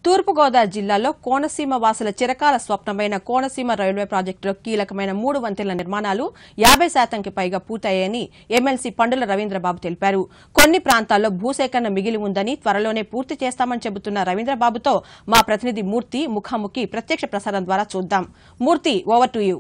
తూర్పుగోదావరి జిల్లాలో కోనసీమ వాసుల చిరకాల స్వప్నమైన కోనసీమ రైల్వే ప్రాజెక్టులో కీలకమైన 3 వంతెనల నిర్మాణాలు 50% పైగా పూర్తయ్యాయని ఎమ్మెల్సీ పండుల రవీంద్రబాబు తెలిపారు. కొన్ని ప్రాంతాల్లో భూసేకరణ మిగిలి ఉందని త్వరలోనే పూర్తి చేస్తామని చెబుతున్న రవీంద్రబాబుతో మా ప్రతినిధి మూర్తి ముఖాముఖి ప్రత్యక్ష ప్రసారం ద్వారా చూద్దాం. Murthy, over to you.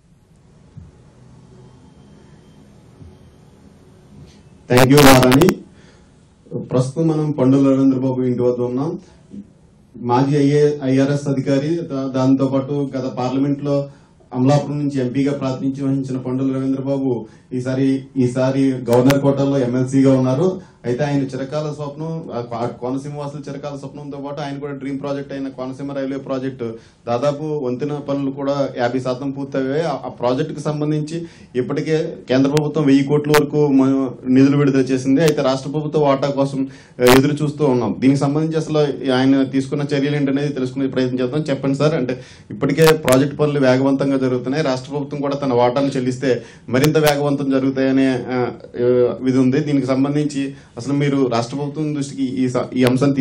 Thank you Narayani. ప్రస్తుతం మనం పండుల రవీంద్రబాబు ఇంటి వద్ద ఉన్నాం. మాజీ ఐఆర్ఎస్ అధికారి, దాంతో పాటు గత పార్లమెంట్ లో అమలాపురం నుంచి ఎంపీగా ప్రాతినిధ్యం వహించిన పండుల రవీంద్రబాబు ఈసారి గవర్నర్ కోటాలో ఎమ్మెల్సీగా ఉన్నారు. అయితే ఆయన చిరకాల స్వప్నం, కోనసీమ వాసుల చిరకాల స్వప్నంతో పాటు ఆయన కూడా డ్రీమ్ ప్రాజెక్ట్ అయిన కోనసీమ రైల్వే ప్రాజెక్టు దాదాపు వంతెన పనులు కూడా 50% పూర్తయ్యాయి. ఆ ప్రాజెక్టుకు సంబంధించి ఇప్పటికే కేంద్ర ప్రభుత్వం 1000 కోట్ల వరకు నిధులు విడుదల చేసింది. అయితే రాష్ట్ర ప్రభుత్వ వాటా కోసం ఎదురు చూస్తూ ఉన్నాం. దీనికి సంబంధించి అసలు ఆయన తీసుకున్న చర్యలు ఏంటనేది తెలుసుకునే ప్రయత్నం చేద్దాం. చెప్పండి సార్, అంటే ఇప్పటికే ప్రాజెక్టు పనులు వేగవంతంగా జరుగుతున్నాయి. రాష్ట్ర ప్రభుత్వం కూడా తన వాటాను చెల్లిస్తే మరింత వేగవంతం జరుగుతాయనే ఇది ఉంది. దీనికి సంబంధించి అసలు మీరు రాష్ట్ర ప్రభుత్వం దృష్టికి ఈ అంశాన్ని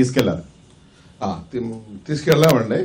తీసుకెళ్ళామండి.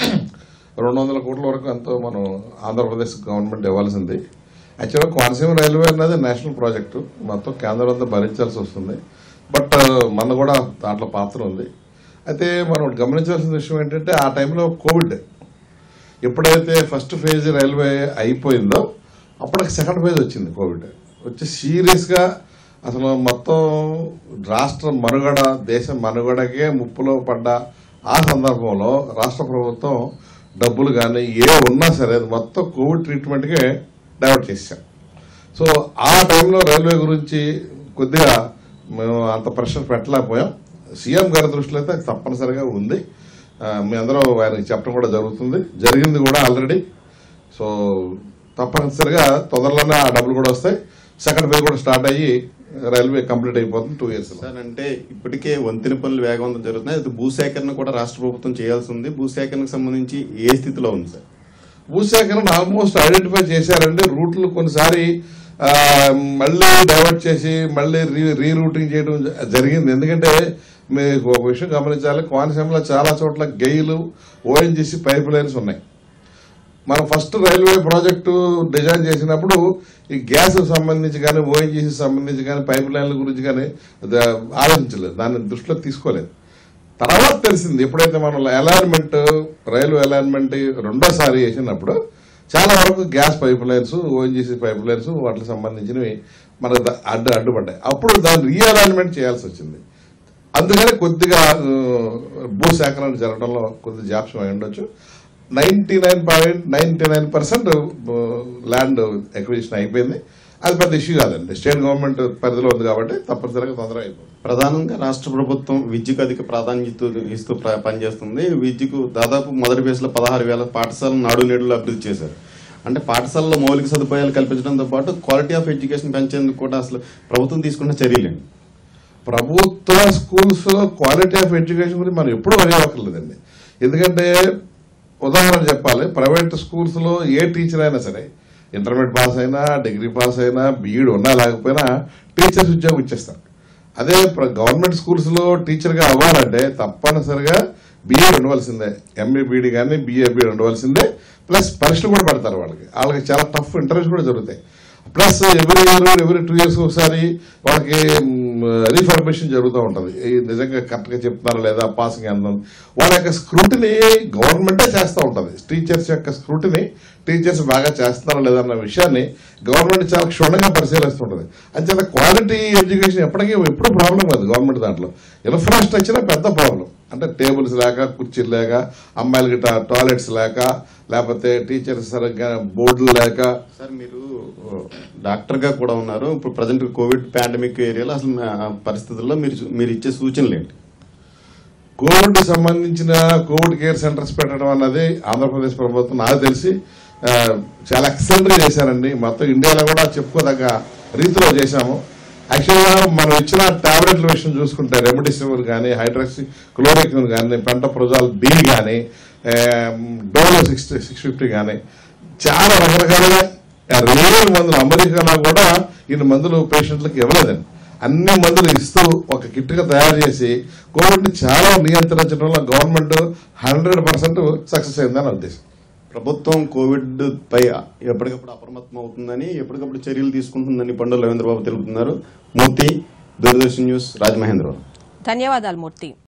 200 కోట్ల వరకు ఎంతో మనం ఆంధ్రప్రదేశ్ గవర్నమెంట్ ఇవ్వాల్సింది. యాక్చువల్గా కోనసీమ రైల్వే అనేది నేషనల్ ప్రాజెక్టు, మొత్తం కేంద్రం అంతా భరించాల్సి వస్తుంది. బట్ మన కూడా దాంట్లో పాత్ర ఉంది. అయితే మనం గమనించాల్సిన విషయం ఏంటంటే, ఆ టైంలో కోవిడ్ ఎప్పుడైతే ఫస్ట్ ఫేజ్ రైల్వే అయిపోయిందో అప్పటికి సెకండ్ ఫేజ్ వచ్చింది. కోవిడ్ వచ్చి సీరియస్గా అసలు మొత్తం రాష్ట్ర మనుగడ, దేశ మనుగడకే ముప్పులో పడ్డ ఆ సందర్భంలో రాష్ట్ర ప్రభుత్వం డబ్బులు కానీ ఉన్నా సరే మొత్తం కోవిడ్ ట్రీట్మెంట్కే డైవర్ట్ చేశాం. సో ఆ టైంలో రైల్వే గురించి కొద్దిగా మేము అంత ప్రెషర్ పెట్టలేకపోయాం. సీఎం గారి దృష్టిలో అయితే తప్పనిసరిగా ఉంది. మీ అందరూ ఆయనకి చెప్పడం కూడా జరిగింది కూడా ఆల్రెడీ. సో తప్పనిసరిగా తొందరలోనే ఆ డబ్బులు కూడా వస్తాయి. సెకండ్ ఫేజ్ కూడా స్టార్ట్ అయ్యి రైల్వే కంప్లీట్ అయిపోతుంది 2 years. సార్, అంటే ఇప్పటికే వంతెన పనులు వేగవంతం జరుగుతున్నాయి. అయితే భూసేకరణ కూడా రాష్ట్ర ప్రభుత్వం చేయాల్సి ఉంది. భూసేకరణకు సంబంధించి ఏ స్థితిలో ఉంది సార్? భూసేకరణ ఆల్మోస్ట్ ఐడెంటిఫై చేశారండి. రూట్లు కొన్నిసారి మళ్ళీ డైవర్ట్ చేసి మళ్ళీ రీరూటింగ్ చేయడం జరిగింది. ఎందుకంటే మీకు ఒక విషయం గమనించాలి, కోనసీమలో చాలా చోట్ల గెయిలు, ఓఎన్జీసీ పైప్ లైన్స్ ఉన్నాయి. మనం ఫస్ట్ రైల్వే ప్రాజెక్టు డిజైన్ చేసినప్పుడు ఈ గ్యాస్ సంబంధించి కానీ, ఓఎన్జీసీ సంబంధించి కానీ, పైప్ లైన్ల గురించి కానీ ఆలోచించలేదు, దాన్ని దృష్టిలో తీసుకోలేదు. తర్వాత తెలిసింది, ఎప్పుడైతే మనం రైల్వే అలైన్మెంట్ రెండోసారి వేసినప్పుడు చాలా వరకు gas pipe lines, ONGC pipe lines వాటికి సంబంధించినవి మనకు అడ్డుపడ్డాయి. అప్పుడు దాన్ని రీఅలైన్మెంట్ చేయాల్సి వచ్చింది. అందుకని కొద్దిగా భూసేకరణ జరగడంలో కొద్దిగా జాప్యం అయి ఉండొచ్చు. 99.99% ల్యాండ్ ఎక్విజిషన్ అయిపోయింది. అది పెద్ద ఇష్యూ కాదండి, స్టేట్ గవర్నమెంట్ పరిధిలో ఉంది కాబట్టి తప్పనిసరిగా తొందరగా అయిపోయింది. ప్రధానంగా రాష్ట్ర ప్రభుత్వం విద్యకు అధిక ప్రాధాన్యత ఇస్తూ పనిచేస్తుంది. విద్యకు దాదాపు మొదటి ఫేజ్లో 16,000 పాఠశాలను నాడు నేడులో అభివృద్ధి చేశారు. అంటే పాఠశాలలో మౌలిక సదుపాయాలు కల్పించడంతో పాటు క్వాలిటీ ఆఫ్ ఎడ్యుకేషన్ పెంచేందుకు కూడా అసలు ప్రభుత్వం తీసుకున్న చర్యలేండి? ప్రభుత్వ స్కూల్స్ లో క్వాలిటీ ఆఫ్ ఎడ్యుకేషన్ గురించి మనం ఎప్పుడు వదిలేవక్కర్లేదండి. ఎందుకంటే ఉదాహరణ చెప్పాలి, ప్రైవేట్ స్కూల్స్ లో ఏ టీచర్ అయినా సరే, ఇంటర్మీడియట్ పాస్ అయినా, డిగ్రీ పాస్ అయినా, బీఈడ్ ఉన్నా లేకపోయినా టీచర్స్ ఉద్యోగం ఇచ్చేస్తారు. అదే గవర్నమెంట్ స్కూల్స్ లో టీచర్ గా అవ్వాలంటే తప్పనిసరిగా బీఈడ్ ఉండవలసిందే, ఎంఏ బీఈడి కానీ బీఏ బీఈడి ఉండవలసిందే. ప్లస్ పరీక్షలు కూడా పెడతారు వాళ్ళకి చాలా టఫ్ ఇంటర్వ్యూస్ కూడా జరుగుతాయి. ప్లస్ ఎవ్రీ 2 years ఒకసారి వాళ్ళకి రీఫర్మేషన్ జరుగుతూ ఉంటుంది. నిజంగా కరెక్ట్గా చెప్తున్నారా లేదా, పాసింగ్ ఎంత, వాళ్ళ యొక్క స్క్రూటినీ గవర్నమెంటే చేస్తూ ఉంటుంది. టీచర్స్ యొక్క స్క్రూటినీ టీచర్స్ బాగా చేస్తున్నారా లేదా అన్న విషయాన్ని గవర్నమెంట్ చాలా క్షుణ్ణంగా పరిశీలిస్తుంటుంది. అంచేత క్వాలిటీ ఎడ్యుకేషన్ ఎప్పుడు ప్రాబ్లం కాదు గవర్నమెంట్ దాంట్లో. ఇన్ఫ్రాస్ట్రక్చర్ పెద్ద ప్రాబ్లం. అంటే టేబుల్స్ లేక, కుర్చీలు లేక, అమ్మాయిలకి టాయిలెట్స్ లేక, లేకపోతే టీచర్స్ సరిగ్గా బోర్డులు లేక. సార్, మీరు డాక్టర్ గా కూడా ఉన్నారు. ఇప్పుడు ప్రజెంట్ కోవిడ్ పాండమిక్ ఏరియాలో అసలు పరిస్థితుల్లో మీరు ఇచ్చే సూచనలు ఏంటి? కోవిడ్ సంబంధించిన కోవిడ్ కేర్ సెంటర్స్ పెట్టడం అన్నది ఆంధ్రప్రదేశ్ ప్రభుత్వం నాకు తెలిసి చాలా ఎక్సలెంట్ గా చేశారండి. మొత్తం ఇండియాలో కూడా చెప్పుకోదగ్గ రీతిలో చేశాము. యాక్చువల్గా మనం ఇచ్చిన టాబ్లెట్ల విషయం చూసుకుంటే రెమిడిసివిర్ కానీ, హైడ్రాక్సీ క్లోరోక్విన్ కానీ, పెంటప్రోజాల్ బి కానీ, డోలో 650 కానీ చాలా రకరకాలుగా రియల్ మందులు అమెరికాలో కూడా ఇన్ని మందులు పేషెంట్లకు ఇవ్వలేదండి. అన్ని మందులు ఇస్తూ ఒక కిట్గా తయారు చేసి కోవిడ్ చాలా నియంత్రించడంలో గవర్నమెంట్ 100% సక్సెస్ అయిందని ఉద్దేశం. ప్రభుత్వం కోవిడ్ పై ఎప్పటికప్పుడు అప్రమత్తం అవుతుందని, ఎప్పటికప్పుడు చర్యలు తీసుకుంటుందని పండుల రవీంద్రబాబు తెలుపుతున్నారు. మూర్తి, దూరదర్శన్ న్యూస్, రాజమహేంద్రవరం. ధన్యవాదాలు మూర్తి.